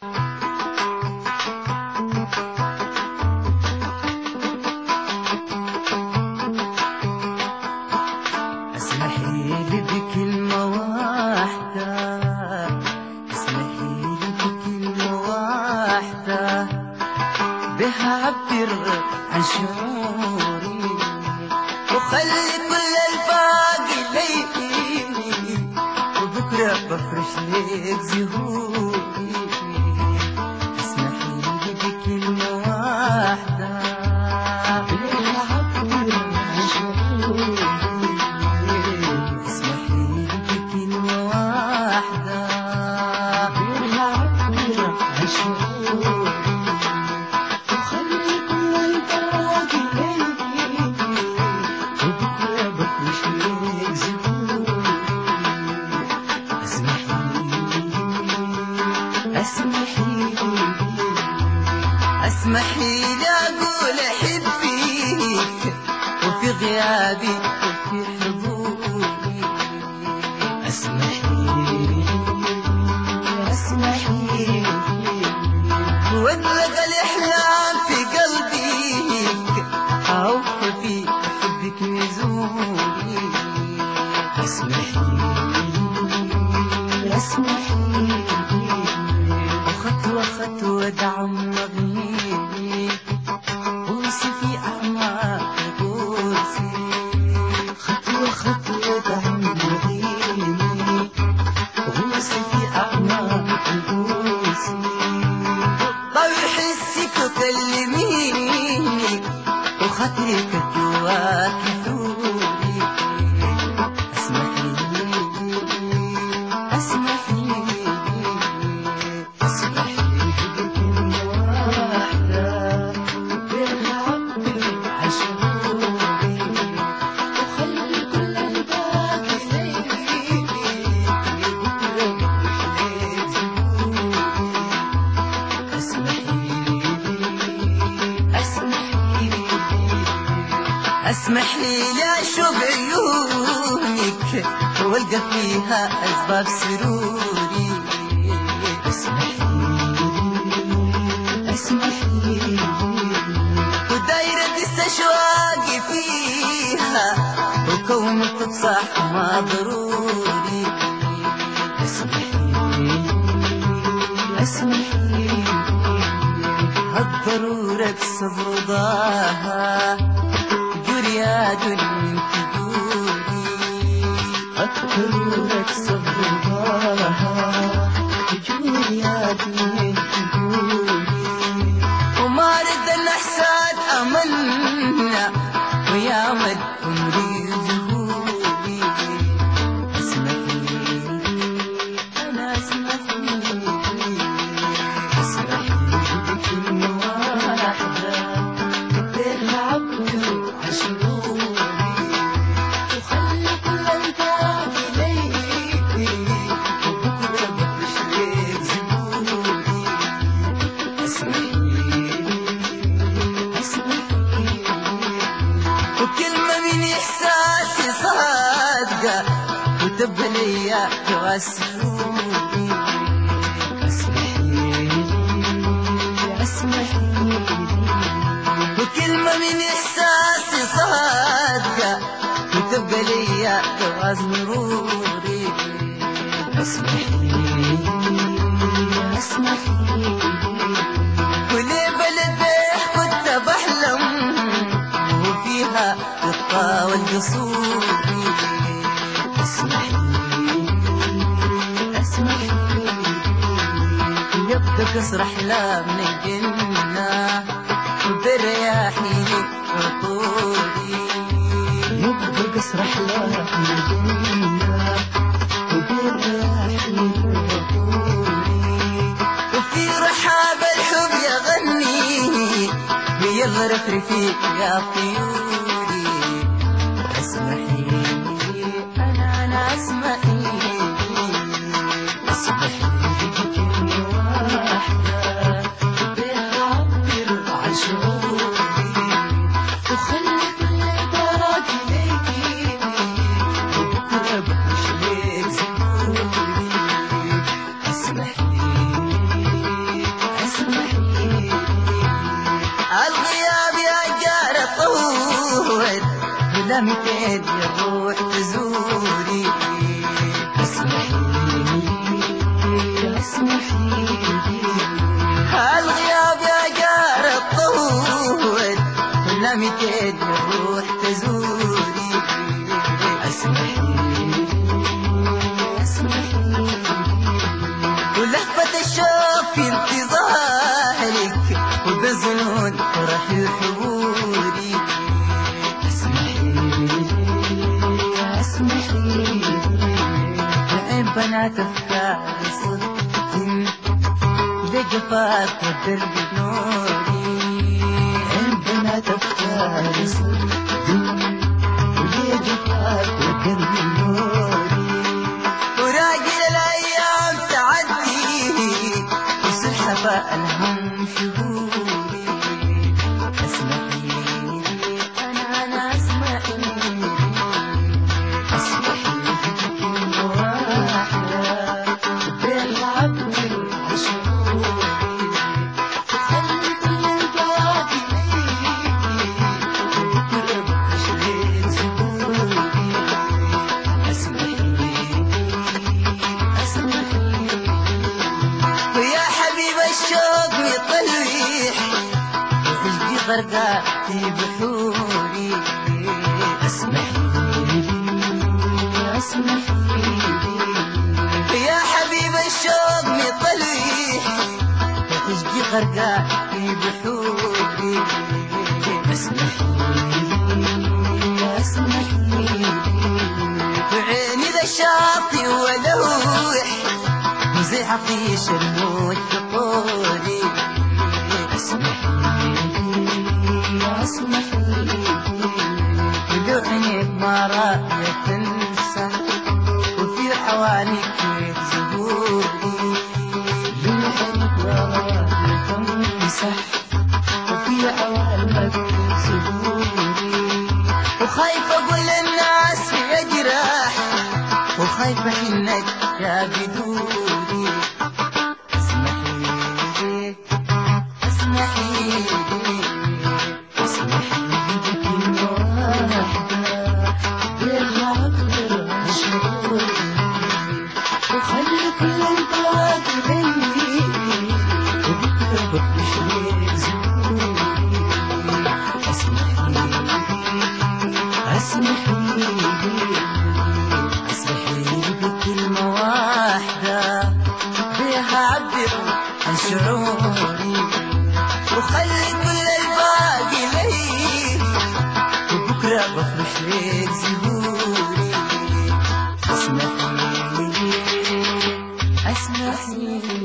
اسمحي لي بكلمة واحدة، اسمحي لي بكلمة واحدة بها أعبر عن شعوري وخلي كل الباقي ليلي وبكرة بفرش ليك زهوري. اسمحي لي بكلمة واحدة بها أعبر عن شعوري، اسمحي لي بكلمة واحدة بها أعبر عن شعوري وخلي كل الباقي ليلي وبكرة بفرش ليك زهوري. اسمحي لي أقول أحبك وفي غيابي وفي حضوري. اسمحي لي واطلق الأحلام في قلبك أوفي في حبك نزولي. اسمحي لي وخطوة خطوة دعم مغيبي غوصي في أعماق غوصي، خطوة خطوة دعم مغيبي غوصي في أعماق غوصي. ضوي حسك وكلميني وخاطرك جواك ثوري. اسمحي لي بكلمة واحدة بها أعبر عن شعوري وخلي كل الباقي ليلي بكرة بفرش ليك زهوري. اسمحي لي أشوف عيونك والقى فيها أسباب سروري. اسمحي لي ودايرة استشواقي فيها وكونك بصح ما ضروري. اسمحي لي هالضرورة بصبر وضاها جرياد من كدوري. الضرورة بصبر وضاها جرياد من كدوري وما رد الإحسان أمنا ويا مد عمري ظهوري. اسمحي لي بكلمة واحدة بها أعبر عن شعوري وخلي كل الباقي ليلي وبكرة بفرش ليك زهوري. اسمحي لي وكلمة من إحساسي صادقة وتبقى ليا جواز سروري. اسمحي لي وكلمة من إحساسي صادقة وتبقى ليا جواز مروري. اسمحي لي كل بلد كنت بحلم وفيها تتطاول قصوري. اسمحي لي يبقى قصر أحلامنا الجنة وبرياحيني وطولي. يبقى قصر أحلامنا الجنة وبرياحيني وطولي وفي رحاب الحب يغني ويغرف رفيق يا طيوري. اسمحي لي أنا اسمحي لي بكلمة واحدة بها أعبر عن شعوري وخلي كل الباقي ليلي وبكرة بفرش ليك زهوري. اسمحي لي تدي الروح تزوري. اسمحي هالغياب يا جار الطول كل تدي الروح تزوري. اسمحي ولهفة الشوق في انتظارك وبظنون فرحي وحبوري. اسمحي لعين بنات افكاري صدقتي لجفاك والدرب بنوري. عين بنات افكاري صدقتي لجفاك والدرب بنوري. وراجل الايام تعدي وسلحفة الهم شهوري. اسمحي انا اسمحي الشوق يطليح وقلبي غرقان في بحوري. اسمحي يا حبيب الشوق يطليح وقلبي غرقان في بحوري. اسمحي وعيني ذا الشاطئ ولوح زي عطيش الموت في طولي. اسمحي ودعينك ما راية تنسى وفي حواليك زهوري. دعينك ما راية تنسى وفي حواليك زهوري. وخايفة اقول للناس يا جراح وخايفة انك يا بدوري. اسمحي بكلمة واحدة بالعقل شعوري وخلي كل الباقي مني وبكرة بفرش ليك زهوري. اسمحي بكلمة واحدة بيها عبر عن شعوري وخلي كل الباقي ليك وبكرة بفرش ليك زهوري. اسمحي